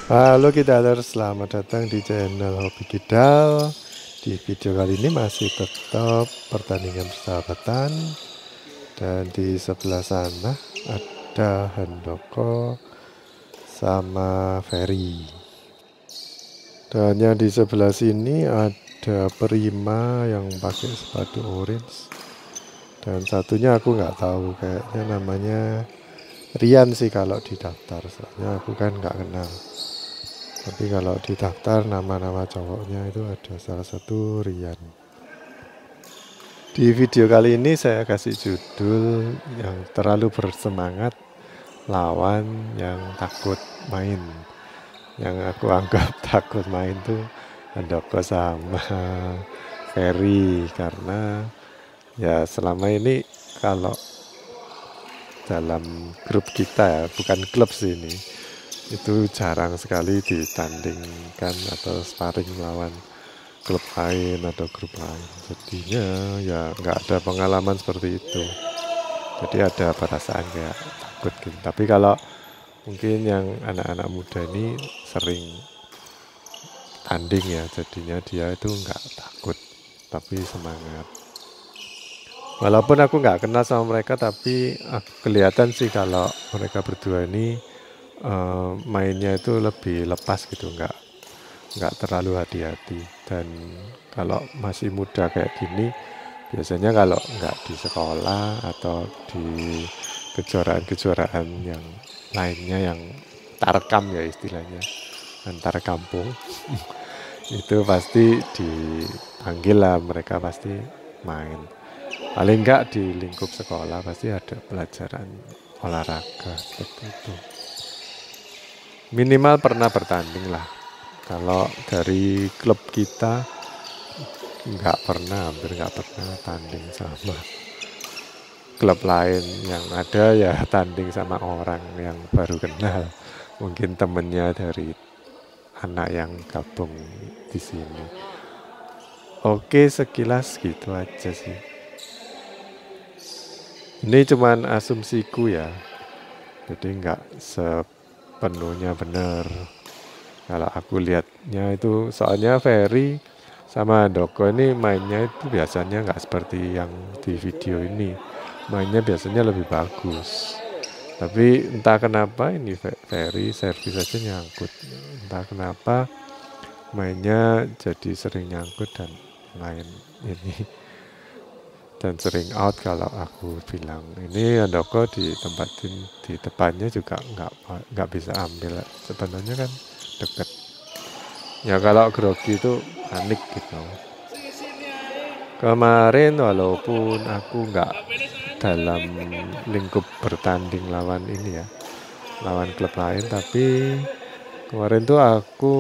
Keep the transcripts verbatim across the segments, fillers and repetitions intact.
Halo Kidalers, selamat datang di channel Hobi Kidal. Di video kali ini masih tetap pertandingan persahabatan. Dan di sebelah sana ada Handoko sama Ferry. Dan yang di sebelah sini ada Prima yang pakai sepatu orange. Dan satunya aku nggak tahu, kayaknya namanya Rian sih kalau di daftar. Soalnya aku kan nggak kenal. Tapi kalau di daftar nama-nama cowoknya itu ada salah satu Rian. Di video kali ini saya kasih judul yang terlalu bersemangat lawan yang takut main. Yang aku anggap takut main tuh Handoko sama Ferry, karena ya selama ini kalau dalam grup kita ya, bukan klub sih ini, itu jarang sekali ditandingkan atau sparring melawan klub lain atau grup lain. Jadinya ya nggak ada pengalaman seperti itu. Jadi ada perasaan kayak takut gitu. Tapi kalau mungkin yang anak-anak muda ini sering tanding ya, jadinya dia itu nggak takut, tapi semangat. Walaupun aku nggak kenal sama mereka, tapi aku kelihatan sih kalau mereka berdua ini uh, mainnya itu lebih lepas gitu, nggak nggak terlalu hati-hati. Dan kalau masih muda kayak gini, biasanya kalau nggak di sekolah atau di kejuaraan-kejuaraan yang lainnya yang tarkam ya istilahnya, antar kampung, itu pasti dipanggil lah, mereka pasti main. Paling enggak di lingkup sekolah pasti ada pelajaran olahraga seperti itu. Minimal pernah bertanding lah. Kalau dari klub kita nggak pernah, hampir nggak pernah tanding sama klub lain. Yang ada ya tanding sama orang yang baru kenal, mungkin temennya dari anak yang gabung di sini. Oke, sekilas gitu aja sih. Ini cuman asumsiku ya, jadi nggak sepenuhnya benar. Kalau aku lihatnya itu, soalnya Ferry sama Handoko ini mainnya itu biasanya nggak seperti yang di video ini. Mainnya biasanya lebih bagus. Tapi entah kenapa ini Ferry servis aja nyangkut. Entah kenapa mainnya jadi sering nyangkut dan main ini. Dan sering out. Kalau aku bilang ini Handoko ditempatin di depannya juga nggak nggak bisa ambil, sebenarnya kan deket ya. Kalau grogi itu panik gitu. Kemarin walaupun aku nggak dalam lingkup bertanding lawan ini ya, lawan klub lain, tapi kemarin tuh aku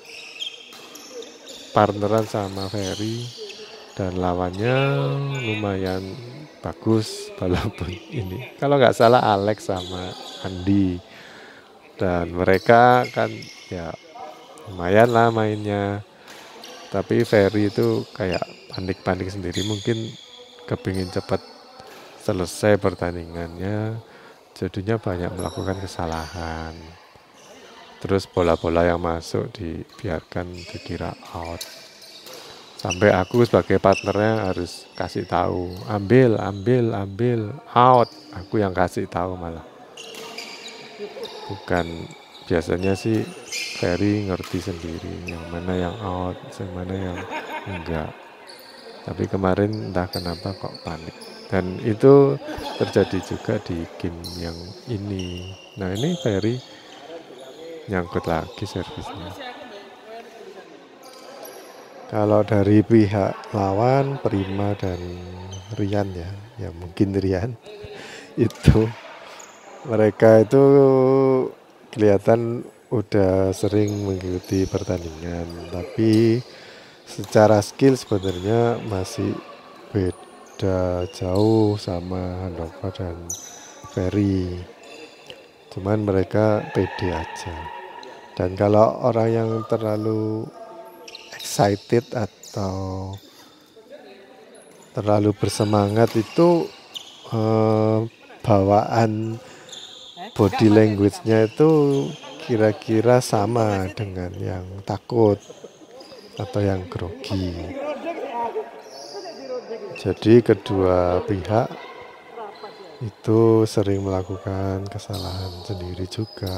partneran sama Ferry dan lawannya lumayan bagus, walaupun ini kalau nggak salah Alex sama Andi, dan mereka kan ya lumayan lah mainnya. Tapi Ferry itu kayak panik-panik sendiri, mungkin kepingin cepat selesai pertandingannya, jadinya banyak melakukan kesalahan. Terus bola-bola yang masuk dibiarkan dikira out. Sampai aku sebagai partnernya harus kasih tahu, ambil, ambil, ambil, out. Aku yang kasih tahu malah. Bukan, biasanya sih Ferry ngerti sendiri yang mana yang out, yang mana yang enggak. Tapi kemarin entah kenapa kok panik. Dan itu terjadi juga di game yang ini. Nah ini Ferry nyangkut lagi servisnya. Kalau dari pihak lawan, Prima dan Rian ya, ya mungkin Rian itu, mereka itu kelihatan udah sering mengikuti pertandingan, tapi secara skill sebenarnya masih beda jauh sama Handoko dan Ferry. Cuman mereka pede aja. Dan kalau orang yang terlalu excited atau terlalu bersemangat itu eh, bawaan body language-nya itu kira-kira sama dengan yang takut atau yang grogi. Jadi kedua pihak itu sering melakukan kesalahan sendiri juga.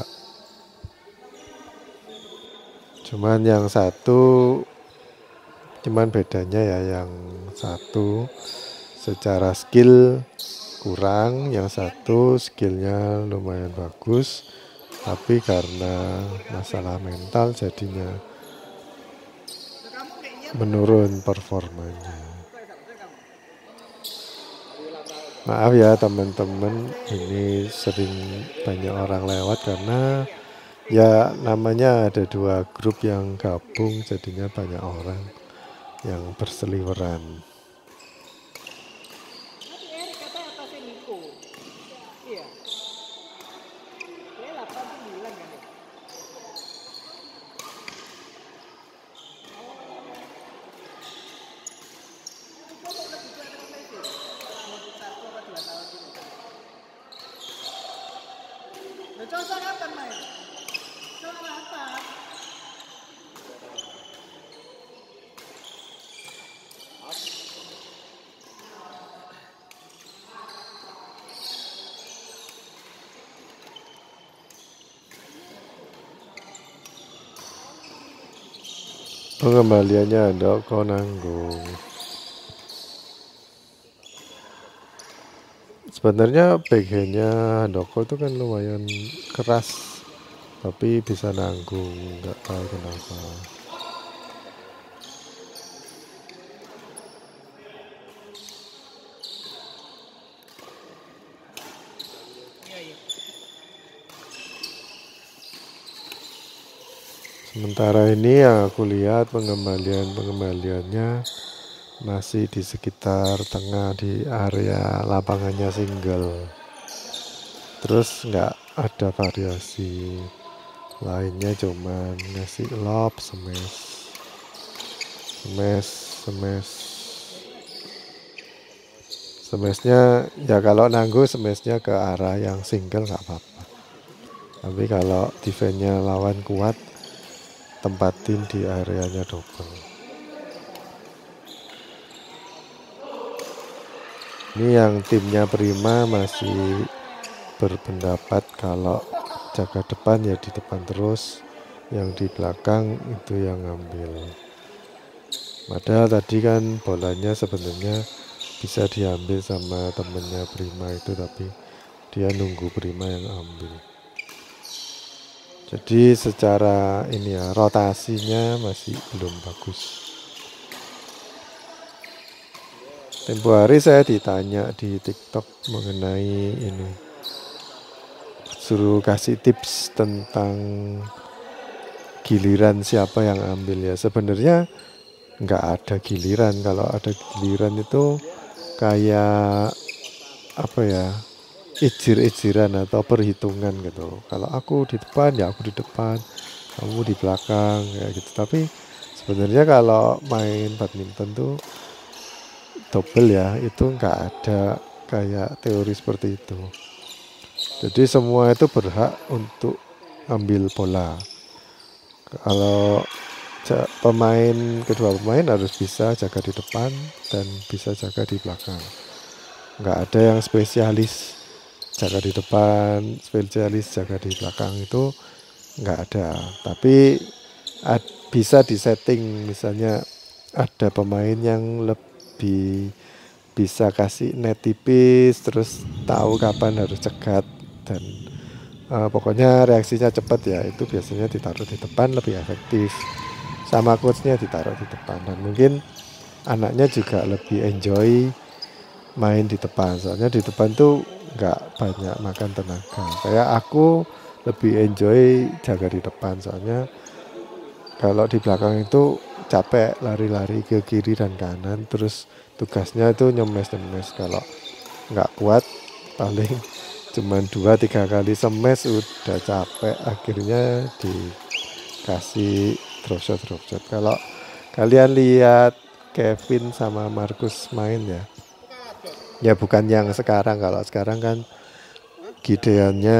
Cuman yang satu, cuman bedanya ya yang satu secara skill kurang, yang satu skillnya lumayan bagus, tapi karena masalah mental jadinya menurun performanya. Maaf ya teman-teman, ini sering banyak orang lewat karena ya namanya ada dua grup yang gabung, jadinya banyak orang yang berseliweran. Contoh kapan main? Contoh apa? Pengembaliannya ada kau nanggung. Sebenarnya backhandnya Handoko itu kan lumayan keras, tapi bisa nanggung, nggak tahu kenapa. Sementara ini yang aku lihat pengembalian-pengembaliannya masih di sekitar tengah di area lapangannya single. Terus nggak ada variasi lainnya, cuman ngasih lob, smash, smash, smash. Smashnya ya kalau nanggung smashnya ke arah yang single nggak apa-apa. Tapi kalau defense-nya lawan kuat, tempatin di areanya double. Ini yang timnya Prima masih berpendapat kalau jaga depan ya di depan terus, yang di belakang itu yang ngambil. Padahal tadi kan bolanya sebenarnya bisa diambil sama temennya Prima itu, tapi dia nunggu Prima yang ambil. Jadi secara ini ya rotasinya masih belum bagus. Tempo hari saya ditanya di TikTok mengenai ini, suruh kasih tips tentang giliran siapa yang ambil ya. Sebenarnya nggak ada giliran. Kalau ada giliran itu kayak apa ya, ijir-ijiran atau perhitungan gitu. Kalau aku di depan ya aku di depan, kamu di belakang kayak gitu. Tapi sebenarnya kalau main badminton tuh double ya, itu nggak ada kayak teori seperti itu. Jadi semua itu berhak untuk ambil bola. Kalau pemain kedua pemain harus bisa jaga di depan dan bisa jaga di belakang. Nggak ada yang spesialis jaga di depan, spesialis jaga di belakang, itu nggak ada. Tapi ad, bisa disetting, misalnya ada pemain yang lebih bisa kasih net tipis, terus tahu kapan harus cegat, dan uh, pokoknya reaksinya cepat ya, itu biasanya ditaruh di depan lebih efektif. Sama coachnya ditaruh di depan, dan mungkin anaknya juga lebih enjoy main di depan, soalnya di depan tuh nggak banyak makan tenaga. Kayak aku lebih enjoy jaga di depan, soalnya kalau di belakang itu capek lari-lari ke kiri dan kanan, terus tugasnya itu nyemes-nyemes. Kalau nggak kuat paling cuman dua tiga kali semes udah capek, akhirnya dikasih drop shot drop shot. Kalau kalian lihat Kevin sama Markus main ya, ya bukan yang sekarang. Kalau sekarang kan Gideonnya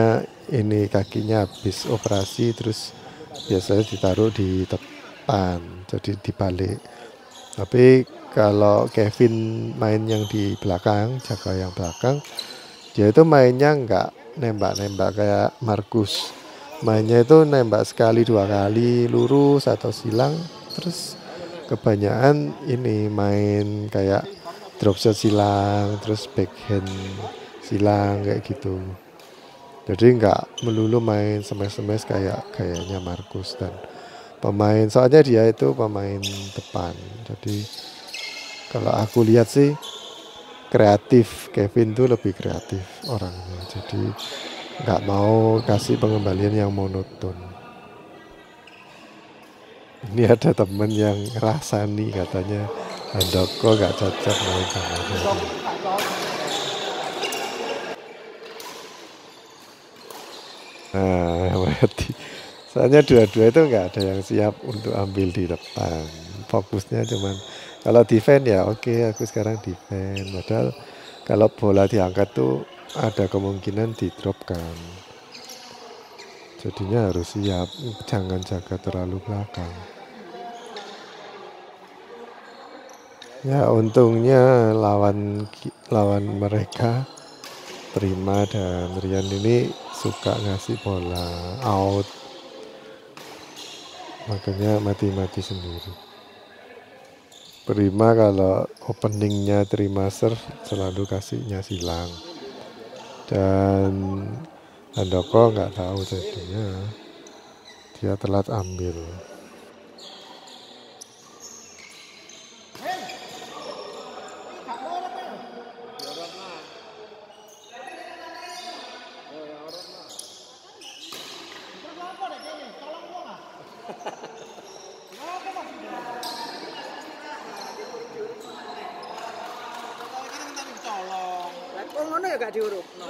ini kakinya habis operasi, terus biasanya ditaruh di depan, jadi dibalik. Tapi kalau Kevin main yang di belakang, jaga yang belakang, dia itu mainnya nggak nembak-nembak kayak Markus. Mainnya itu nembak sekali dua kali lurus atau silang, terus kebanyakan ini main kayak drop shot silang, terus backhand silang kayak gitu. Jadi nggak melulu main smash-smash kayak kayaknya Markus dan pemain, soalnya dia itu pemain depan. Jadi kalau aku lihat sih kreatif, Kevin tuh lebih kreatif orangnya. Jadi nggak mau kasih pengembalian yang monoton. Ini ada temen yang ngerasani katanya Handoko nggak cocok main sama dia. Nah, berarti soalnya dua-dua itu nggak ada yang siap untuk ambil di depan. Fokusnya cuman kalau defend ya oke, aku sekarang defend. Padahal kalau bola diangkat tuh ada kemungkinan di drop kan. Jadinya harus siap, jangan jaga terlalu belakang. Ya untungnya lawan lawan mereka Prima dan Rian ini suka ngasih bola out, makanya mati-mati sendiri. Prima kalau openingnya terima serve selalu kasihnya silang, dan Handoko nggak tahu jadinya dia telat ambil. Oh ngono ya gak diurut. No.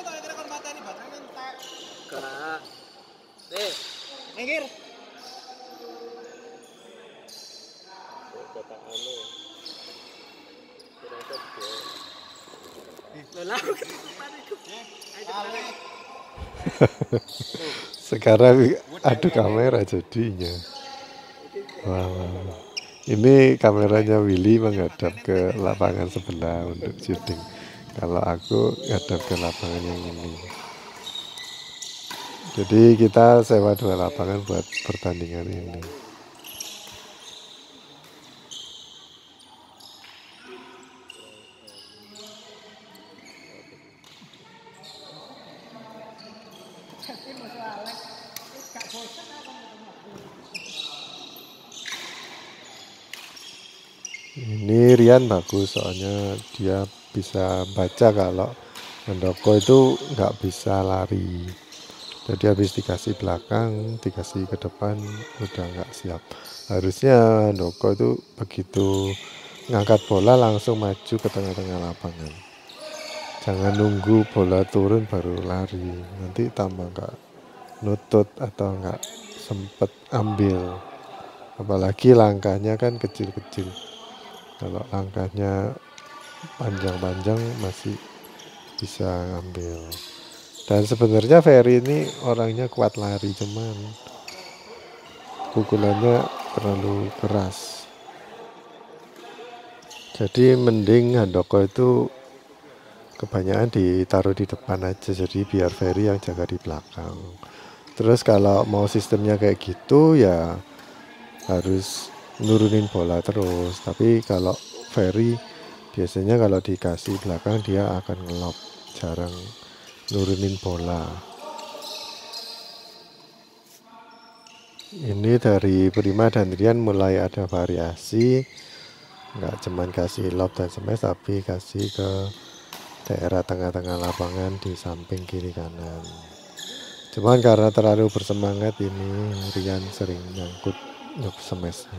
Gak. Eh, Minggir. Sekarang adu kamera jadinya. Wow. Ini kameranya Willy menghadap ke lapangan sebelah untuk syuting. Kalau aku ngadap ke lapangan yang ini. Jadi kita sewa dua lapangan buat pertandingan ini. Ini Rian bagus soalnya dia bisa baca kalau Handoko itu nggak bisa lari. Jadi habis dikasih belakang, dikasih ke depan udah nggak siap. Harusnya Handoko itu begitu ngangkat bola langsung maju ke tengah-tengah lapangan. Jangan nunggu bola turun baru lari, nanti tambah nggak nutut atau nggak sempet ambil. Apalagi langkahnya kan kecil-kecil. Kalau langkahnya panjang-panjang masih bisa ngambil. Dan sebenarnya Ferry ini orangnya kuat lari, cuman pukulannya terlalu keras. Jadi mending Handoko itu kebanyakan ditaruh di depan aja, jadi biar Ferry yang jaga di belakang. Terus kalau mau sistemnya kayak gitu ya harus nurunin bola terus. Tapi kalau Ferry biasanya kalau dikasih belakang dia akan ngelop, jarang nurunin bola. Ini dari Prima dan Rian mulai ada variasi, nggak cuman kasih lob dan smash, tapi kasih ke daerah tengah-tengah lapangan di samping kiri kanan. Cuman karena terlalu bersemangat ini Rian sering nyangkut lob smashnya.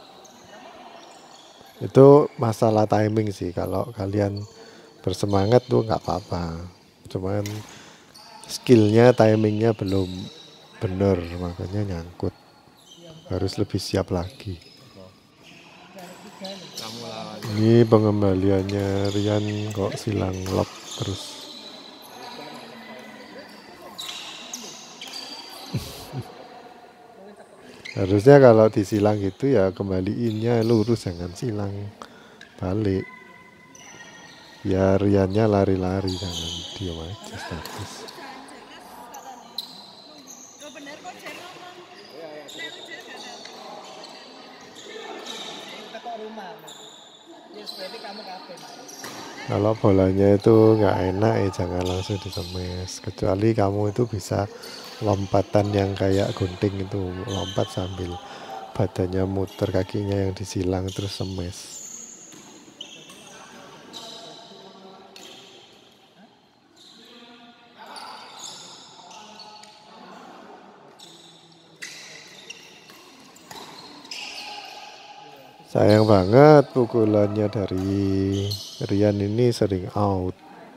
Itu masalah timing sih, kalau kalian bersemangat tuh nggak apa-apa, cuman skillnya timingnya belum bener makanya nyangkut, harus lebih siap lagi. Ini pengembaliannya Rian kok silang lob terus. Harusnya kalau disilang gitu ya kembaliinnya lurus, jangan silang balik. Biar Riannya lari-lari, jangan diam aja statis. Teko rumah. Yes, berarti kamu kafe, Mas. Kalau bolanya itu nggak enak ya jangan langsung disemes. Kecuali kamu itu bisa lompatan yang kayak gunting itu, lompat sambil badannya muter, kakinya yang disilang terus semes. Sayang banget pukulannya dari Rian ini sering out.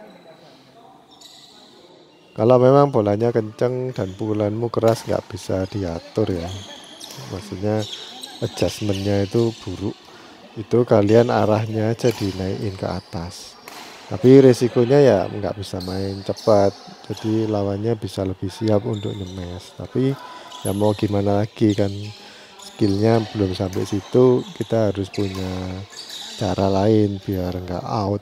Kalau memang bolanya kenceng dan pukulanmu keras nggak bisa diatur ya. Maksudnya adjustmentnya itu buruk. Itu kalian arahnya aja dinaikin ke atas. Tapi resikonya ya nggak bisa main cepat. Jadi lawannya bisa lebih siap untuk nyemes. Tapi ya mau gimana lagi kan, skillnya belum sampai situ, kita harus punya cara lain biar nggak out.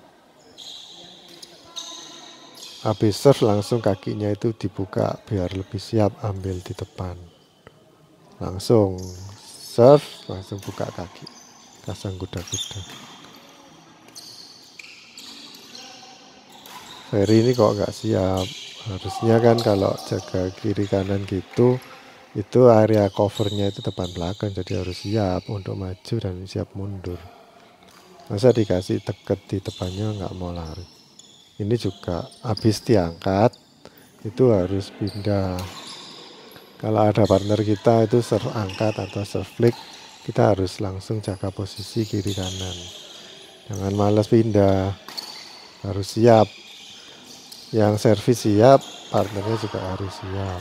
Habis serve langsung kakinya itu dibuka biar lebih siap ambil di depan. Langsung serve, langsung buka kaki, pasang kuda-kuda. Ferry ini kok nggak siap. Harusnya kan kalau jaga kiri kanan gitu, itu area covernya itu depan belakang, jadi harus siap untuk maju dan siap mundur. Masa dikasih deket di depannya nggak mau lari. Ini juga habis diangkat itu harus pindah. Kalau ada partner kita itu serve angkat atau serve flick, kita harus langsung jaga posisi kiri kanan. Jangan malas pindah, harus siap. Yang servis siap, partnernya juga harus siap.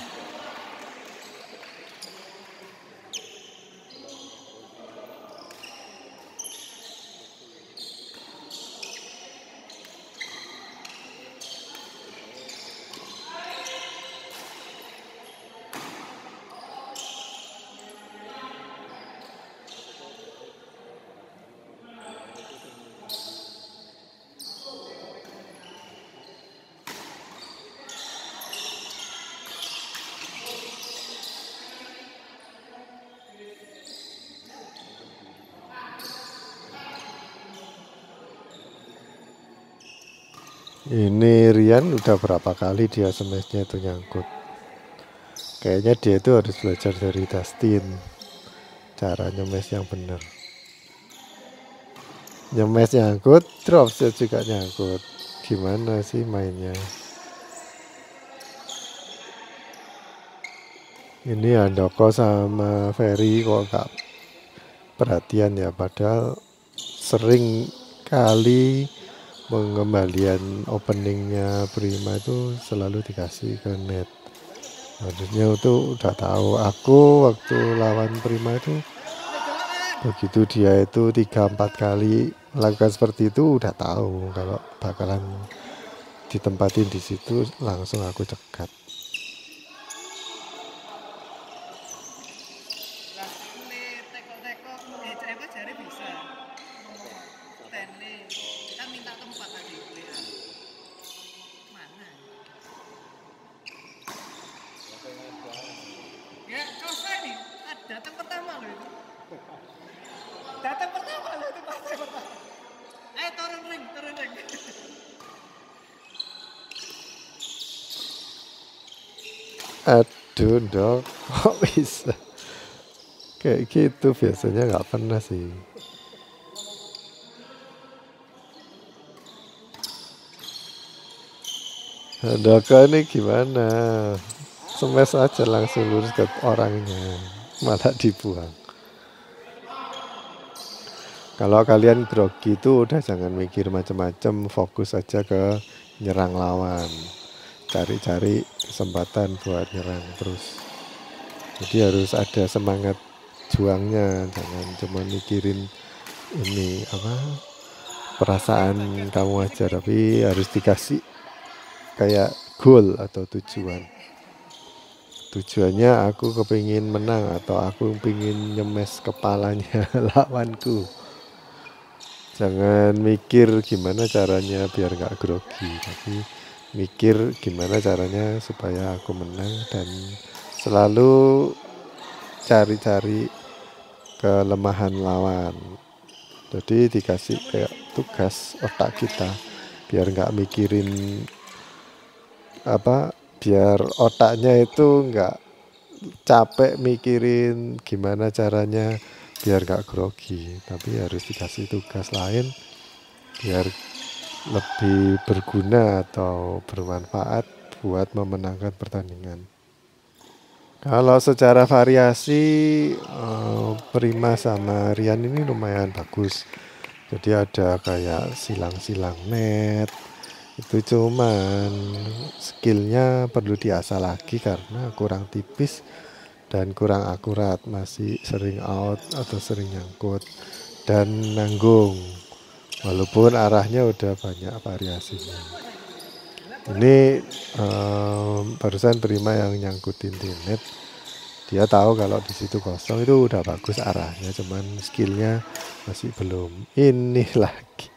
Ini Rian udah berapa kali dia smashnya itu nyangkut. Kayaknya dia itu harus belajar dari Dustin cara nyemes yang benar. Nyemes nyangkut, drop shot juga nyangkut. Gimana sih mainnya? Ini Andoko sama Ferry kok gak perhatian ya, padahal sering kali pengembalian openingnya Prima itu selalu dikasih ke net. Harusnya itu udah tahu. Aku waktu lawan Prima itu begitu dia itu tiga empat kali melakukan seperti itu udah tahu kalau bakalan ditempatin di situ, langsung aku cekat. Lah, le teko-teko eh apa jare bisa. Stanley. Kita minta tempat tadi. Mana? Ya, selesai nih. Ah, datang pertama loh itu. Datang pertama loh itu pas pertama. Eh, turun ring, turun ring. Aduh dok, kok bisa kayak gitu? Biasanya nggak pernah sih. Dok ini gimana? Smash aja langsung lurus ke orangnya, malah dibuang. Kalau kalian grogi itu udah jangan mikir macam-macam, fokus aja ke nyerang lawan. Cari-cari kesempatan buat nyerang terus. Jadi harus ada semangat juangnya, jangan cuma mikirin ini apa perasaan kamu aja, tapi harus dikasih kayak goal atau tujuan. Itu Tujuannya aku kepingin menang atau aku pingin nyemes kepalanya lawanku. Jangan mikir gimana caranya biar nggak grogi, tapi mikir gimana caranya supaya aku menang, dan selalu cari-cari kelemahan lawan. Jadi dikasih kayak tugas otak kita biar nggak mikirin apa, biar otaknya itu nggak capek mikirin gimana caranya biar nggak grogi, tapi harus dikasih tugas lain biar lebih berguna atau bermanfaat buat memenangkan pertandingan. Kalau secara variasi eh, Prima sama Rian ini lumayan bagus. Jadi ada kayak silang-silang net, itu cuman skillnya perlu diasah lagi karena kurang tipis dan kurang akurat, masih sering out atau sering nyangkut dan nanggung, walaupun arahnya udah banyak variasinya. Ini um, barusan Prima yang nyangkutin di net, dia tahu kalau di situ kosong, itu udah bagus arahnya, cuman skillnya masih belum. Ini lagi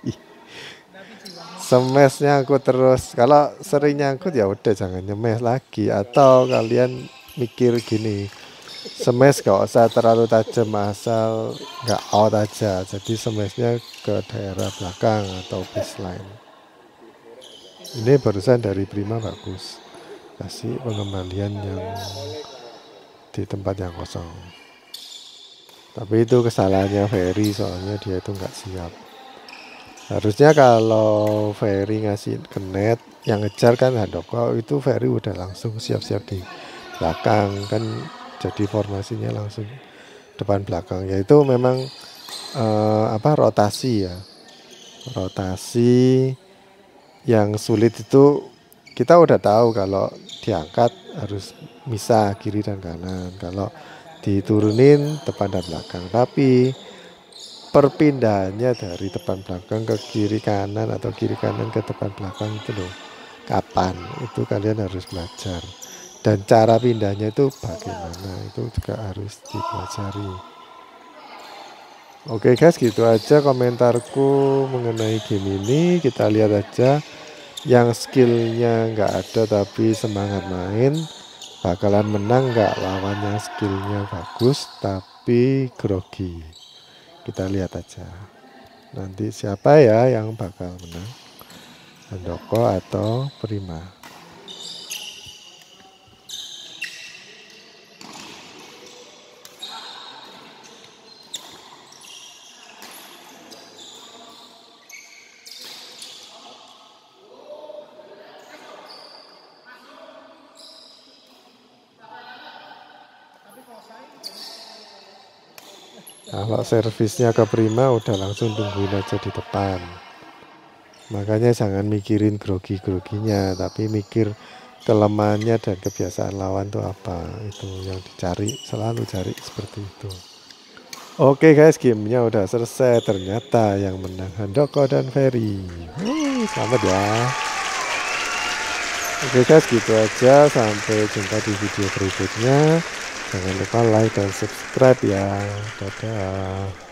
semesnya aku terus, kalau sering nyangkut ya udah jangan nyemes lagi, atau kalian mikir gini, semes gak usah terlalu tajam asal nggak out aja, jadi semesnya ke daerah belakang atau baseline. Ini barusan dari Prima bagus, kasih pengembalian yang di tempat yang kosong, tapi itu kesalahannya Ferry, soalnya dia itu nggak siap. Harusnya kalau Ferry ngasih ke net, yang ngejar kan Handoko, itu Ferry udah langsung siap-siap di belakang kan, jadi formasinya langsung depan belakang. Yaitu memang eh, apa rotasi ya, rotasi yang sulit itu kita udah tahu kalau diangkat harus misah kiri dan kanan, kalau diturunin depan dan belakang, tapi perpindahannya dari depan belakang ke kiri kanan atau kiri kanan ke depan belakang itu loh, kapan, itu kalian harus belajar, dan cara pindahnya itu bagaimana itu juga harus dipelajari. Oke guys, gitu aja komentarku mengenai game ini. Kita lihat aja yang skillnya nggak ada tapi semangat main bakalan menang nggak lawannya skillnya bagus tapi grogi. Kita lihat aja nanti siapa ya yang bakal menang, Handoko atau Prima. Kalau servisnya ke Prima udah langsung tungguin aja di depan. Makanya jangan mikirin grogi-groginya, tapi mikir kelemahannya dan kebiasaan lawan tuh apa. Itu yang dicari, selalu cari seperti itu. Oke guys, gamenya udah selesai. Ternyata yang menang Handoko dan Ferry. Uh, selamat ya. Oke guys, gitu aja. Sampai jumpa di video berikutnya. Jangan lupa like dan subscribe ya. Dadah.